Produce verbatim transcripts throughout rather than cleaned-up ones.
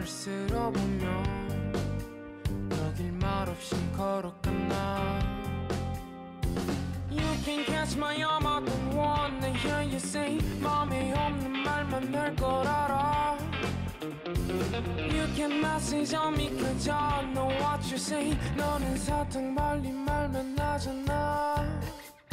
쓸어보며 여길 말없이 걸어갔나. You can catch my arm, I don't wanna hear you say 맘에 없는 말만 날 걸 알아. You can message on me cause I know what you say. 너는 사탕 발린 말만 하잖아.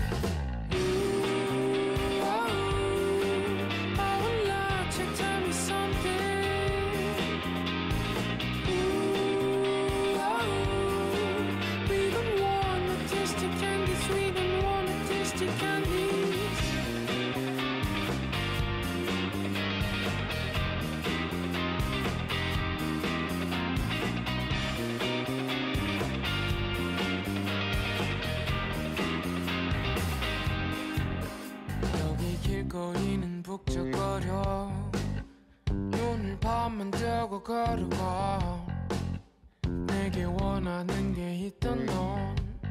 길거리는 북적거려. 눈을 밤만 뜨고 걸어가. 내게 원하는 게 있던 넌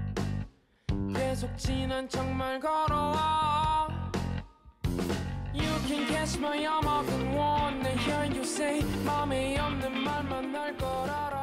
계속 지난 척말 걸어와. You can catch my arm, I don't wanna hear you say 맘에 없는 말만 할 걸 알아.